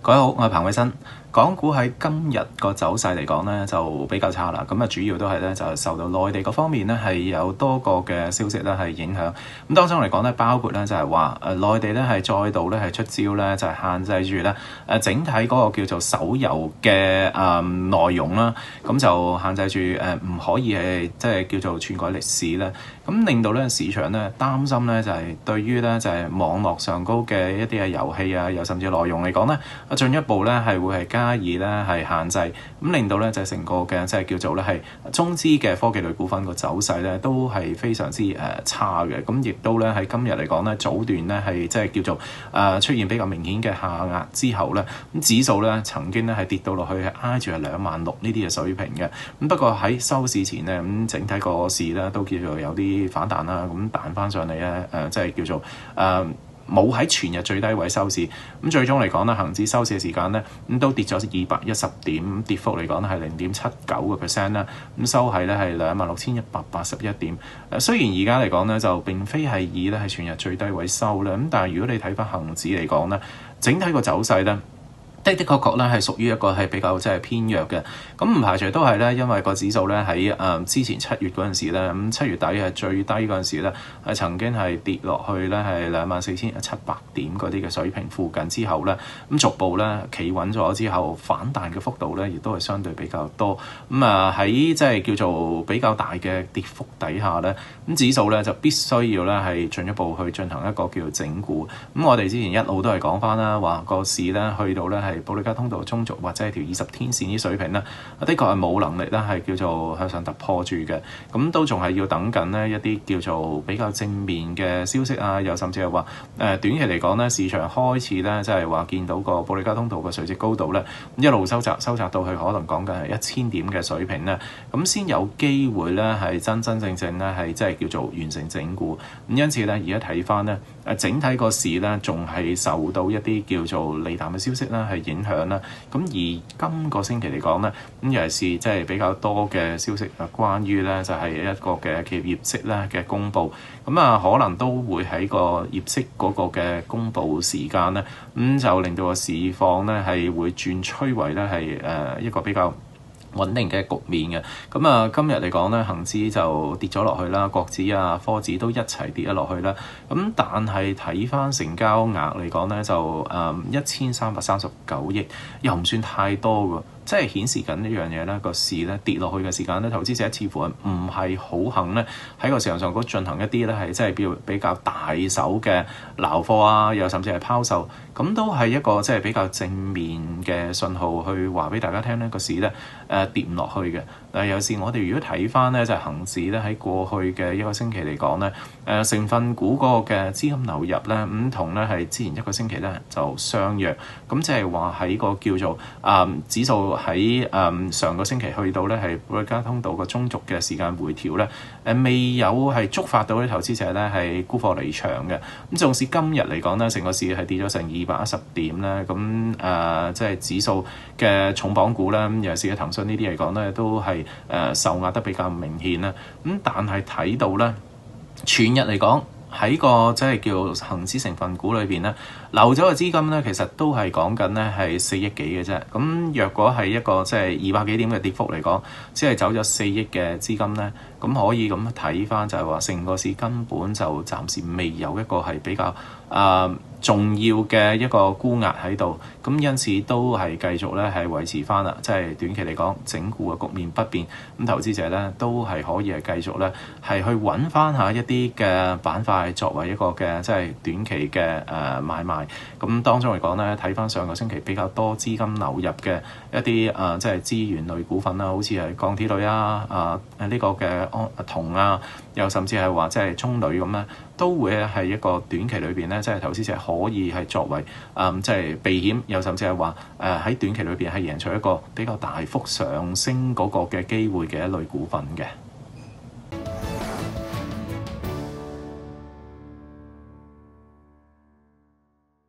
各位好，我係彭偉新。港股喺今日個走勢嚟講咧，就比較差啦。咁主要都係咧就係受到內地嗰方面咧係有多個嘅消息咧係影響。咁當中嚟講咧，包括咧就係話內地咧係再度咧係出招咧，就係限制住咧整體嗰個叫做手遊嘅內容啦。咁就限制住唔可以係即係叫做篡改歷史咧。咁令到咧市場咧擔心咧就係對於咧就係網絡上高嘅一啲嘅遊戲啊，又甚至內容嚟講咧，進一步咧係會係加以咧係限制，咁令到咧就係成個嘅即係叫做咧係中資嘅科技類股份個走勢咧都係非常之差嘅。咁亦都咧喺今日嚟講咧早段咧係即係叫做出現比較明顯嘅下壓之後咧，咁指數咧曾經咧係跌到落去係挨住係26,000呢啲嘅水平嘅。咁不過喺收市前咧咁整體個市咧都叫做有啲反彈啦，咁彈翻上嚟咧即係叫做冇喺全日最低位收市，咁最終嚟講咧，恆指收市嘅時間咧，咁都跌咗210點，跌幅嚟講係0.79%啦，咁收係咧係26,181點。雖然而家嚟講咧就並非係以咧係全日最低位收啦，咁但係如果你睇翻恆指嚟講咧，整體個走勢咧，的確咧係屬於一個係比較即係偏弱嘅，咁唔排除都係咧，因為個指數咧喺之前7月嗰陣時咧，咁7月底係最低嗰陣時咧，係曾經係跌落去咧係24,700點嗰啲嘅水平附近之後咧，咁逐步咧企穩咗之後，反彈嘅幅度咧亦都係相對比較多，咁喺即係叫做比較大嘅跌幅底下咧，咁指數咧就必須要咧係進一步去進行一個叫做整固。咁我哋之前一路都係講翻啦，話個市咧去到咧係保利加通道中軸或者係條20天線啲水平咧，的確係冇能力咧係叫做向上突破住嘅，咁都仲係要等緊呢一啲叫做比較正面嘅消息啊，又甚至係話短期嚟講咧，市場開始咧即係話見到個保利加通道嘅垂直高度咧一路收窄到去可能講緊係1000點嘅水平咧，咁先有機會咧係真正咧係即係叫做完成整固。咁因此咧而家睇翻咧整體個市咧仲係受到一啲叫做利淡嘅消息啦係影響啦，咁而今個星期嚟講咧，咁尤其是即係比較多嘅消息關於咧就係一個嘅企業業績咧嘅公佈，咁可能都會喺個業績嗰個嘅公佈時間咧，咁就令到個市況咧係會轉趨為咧係一個比較穩定嘅局面嘅。咁今日嚟講咧，恆指就跌咗落去啦，國指啊、科指都一齊跌咗落去啦。咁但係睇翻成交額嚟講咧，就1339億，又唔算太多㗎。即係顯示緊呢樣嘢咧，個市咧跌落去嘅時間咧，投資者似乎唔係好肯咧喺個市場上嗰進行一啲咧係即係比較大手嘅撈貨啊，又甚至係拋售，咁都係一個即係比較正面嘅信號去話俾大家聽咧，個市咧跌唔落去嘅。有時我哋如果睇翻咧就係恆指咧喺過去嘅一個星期嚟講咧，成分股嗰個嘅資金流入咧咁同咧係之前一個星期咧就相若，咁即係話喺個叫做指數喺上個星期去到咧係保利加通道個中軸嘅時間回調咧，未有係觸發到啲投資者咧係沽貨離場嘅。咁縱使今日嚟講咧，成個市係跌咗成210點咧，咁即係指數嘅重磅股咧，尤其是騰訊呢啲嚟講咧，都係受壓得比較明顯啦。咁但係睇到咧，全日嚟講喺個即係叫恆指成分股裏邊咧，流咗嘅資金咧，其實都係講緊咧係4億幾嘅啫。咁若果係一個即係200幾點嘅跌幅嚟講，只係走咗4億嘅資金咧，咁可以咁睇翻就係話成個市根本就暫時未有一個係比較重要嘅一個沽壓喺度，咁因此都係繼續咧係維持翻啦，即係短期嚟講整固嘅局面不變，咁投資者咧都係可以係繼續咧係去揾翻下一啲嘅板塊作為一個嘅即係短期嘅買賣。咁當中嚟講咧，睇翻上個星期比較多資金流入嘅一啲即係資源類股份啦，好似係鋼鐵類啊、呢個嘅銅啊，又甚至係話即係中鋁咁咧，都會係一個短期裏邊咧，即係投資者可以係作為即係避險，又甚至係話喺短期裏邊係贏取一個比較大幅上升嗰個嘅機會嘅一類股份嘅。